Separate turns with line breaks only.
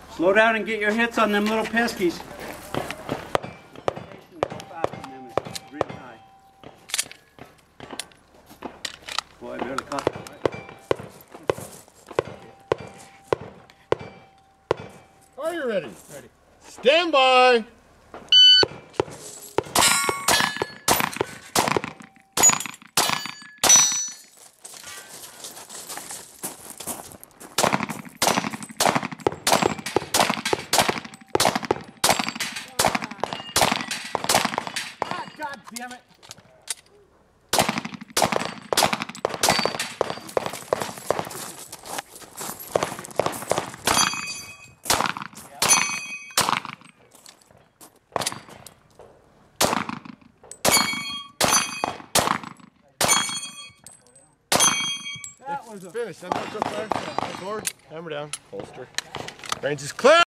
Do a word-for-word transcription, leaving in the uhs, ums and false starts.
Slow down and get your hits on them little peskies. Boy, I barely caught that.
Are you ready?
Ready.
Stand by.
Ah, God damn it.
That was a finish. I'm not so far. Cord, hammer down, holster. Range is clear.